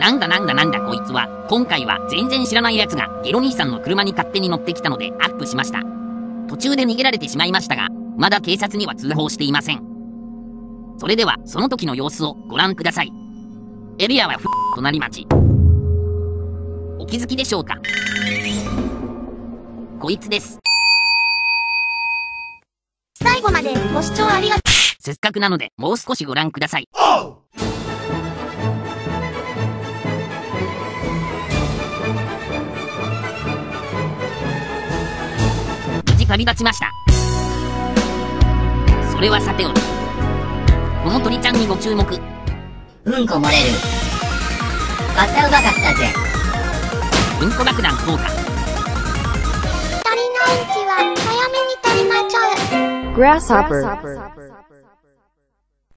なんだこいつは。今回は全然知らない奴がゲロ兄さんの車に勝手に乗ってきたのでアップしました。途中で逃げられてしまいましたが、まだ警察には通報していません。それではその時の様子をご覧ください。エリアは隣町。お気づきでしょうか？こいつです。 最後までご視聴ありがとう。 せっかくなのでもう少しご覧ください。無事旅立ちました。それはさておき、この鳥ちゃんにご注目。 うんこ漏れる。またうまかったぜ。 うんこ爆弾効果。 足りないうちは早めに足りまちょう。 Grasshopper